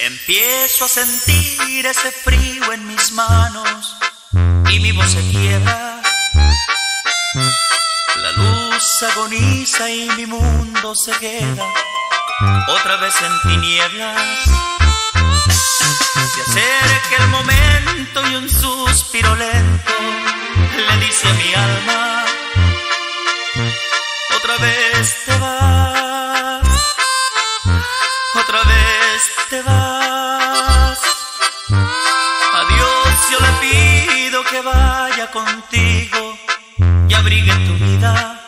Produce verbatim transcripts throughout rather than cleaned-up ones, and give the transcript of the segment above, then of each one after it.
Empiezo a sentir ese frío en mis manos y mi voz se quiebra. La luz agoniza y mi mundo se queda otra vez en tinieblas. Se acerca el momento y un suspiro lento le dice a mi alma: otra vez te vas, otra vez te vas. A Dios yo le pido que vaya contigo y abrigue tu vida,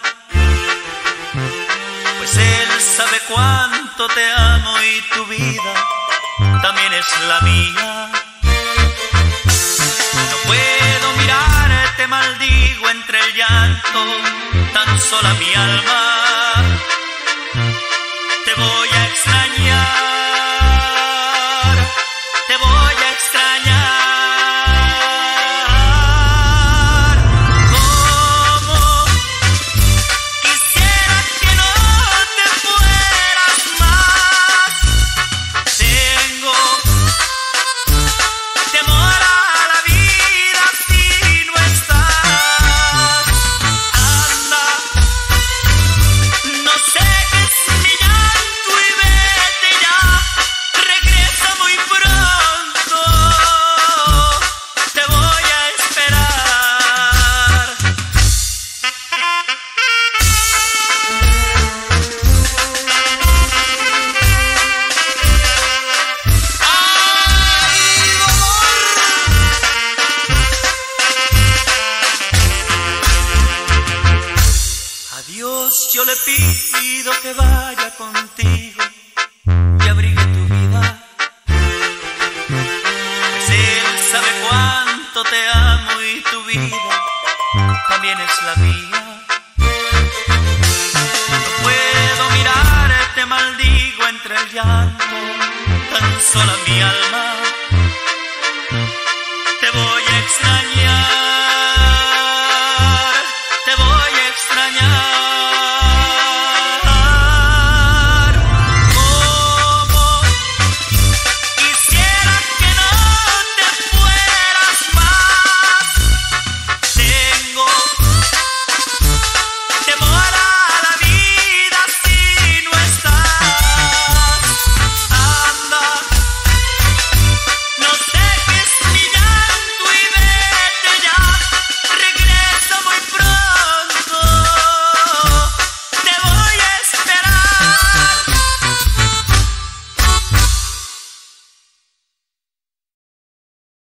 pues Él sabe cuánto te amo y tu vida también es la mía. No puedo mirarte, maldigo entre el llanto, tan sola mi alma. Te voy a extrañar, te voy a extrañar. Como quisiera que no te fueras más. Tengo temor a la vida si no estás. Anda, no sé qué es mi llanto y vete ya. Regresa muy pronto, te voy a esperar. Ay, Gomorra. A Dios yo le pido que vaya contigo y abrigue tu vida, pues Él sabe cuánto te amo y tu vida también es la mía. No puedo mirarte, maldigo entre el llanto, tan sola mi alma.